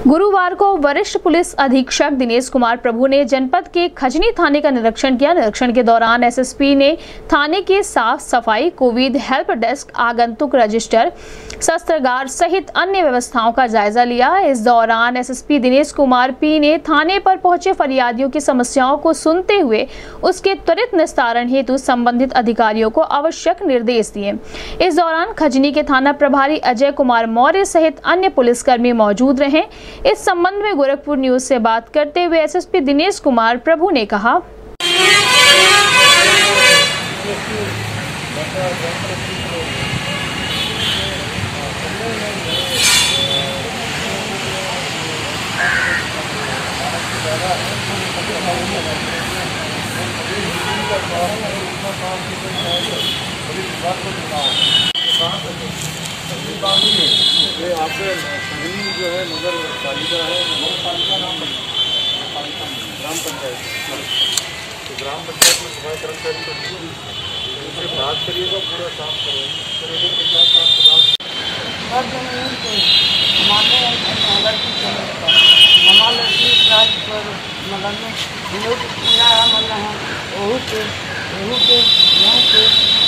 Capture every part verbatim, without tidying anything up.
गुरुवार को वरिष्ठ पुलिस अधीक्षक दिनेश कुमार प्रभु ने जनपद के खजनी थाने का निरीक्षण किया। निरीक्षण के दौरान एसएसपी ने थाने के साफ सफाई, कोविड हेल्प डेस्क, आगंतुक रजिस्टर, शस्त्रागार सहित अन्य व्यवस्थाओं का जायजा लिया। इस दौरान एसएसपी दिनेश कुमार पी ने थाने पर पहुंचे फरियादियों की समस्याओं को सुनते हुए उसके त्वरित निस्तारण हेतु संबंधित अधिकारियों को आवश्यक निर्देश दिए। इस दौरान खजनी के थाना प्रभारी अजय कुमार मौर्य सहित अन्य पुलिसकर्मी मौजूद रहे। इस संबंध में गोरखपुर न्यूज से बात करते हुए एसएसपी दिनेश कुमार प्रभु ने कहा, ये आपके खजनी जो है नगर पालिका है, नगर पालिका नाम ग्राम पंचायत, तो ग्राम पंचायत में सफाई कर्मचारी तो उनसे बात करिएगा, पूरा साफ करवाइए। हर जमीन को हमारे लड़की हमारा लड़की राज पर मतलब में लोग पूरा मतलब है वहू के वहू के यहाँ के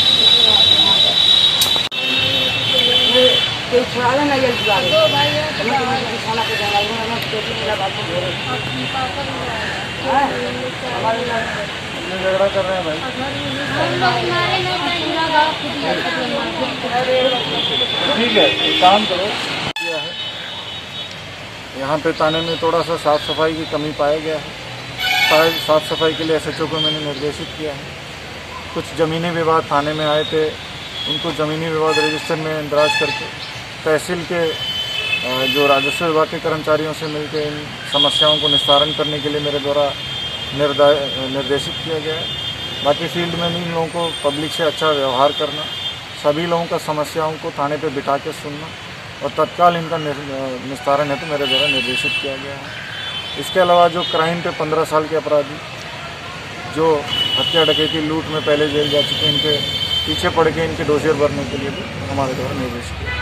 कोई छुड़ा लेना ये छुड़ा ले दो भाई है तो खाना पे जाना है ना पेटी मेरा बात हो रहा है हमारे झगड़ा कर रहे हैं भाई। ठीक है, एक काम करो, किया है यहाँ पे थाने में थोड़ा सा साफ सफाई की कमी पाया गया है। साफ सफाई के लिए एसएचओ को मैंने निर्देशित किया है। कुछ ज़मीनी विवाद थाने में आए थे, उनको ज़मीनी विवाद रजिस्टर में इंदराज करके तहसील के जो राजस्व विभाग के कर्मचारियों से मिलकर इन समस्याओं को निस्तारण करने के लिए मेरे द्वारा निर्देशित किया गया है। बाकी फील्ड में इन लोगों को पब्लिक से अच्छा व्यवहार करना, सभी लोगों का समस्याओं को थाने पे बिठा के सुनना और तत्काल इनका निस्तारण है तो मेरे द्वारा निर्देशित किया गया है। इसके अलावा जो क्राइम पे पंद्रह साल के अपराधी जो हत्या डकैती लूट में पहले जेल जा चुके हैं, इनके पीछे पड़ के इनके डोसियर भरने के लिए भी हमारे द्वारा निर्देश किया।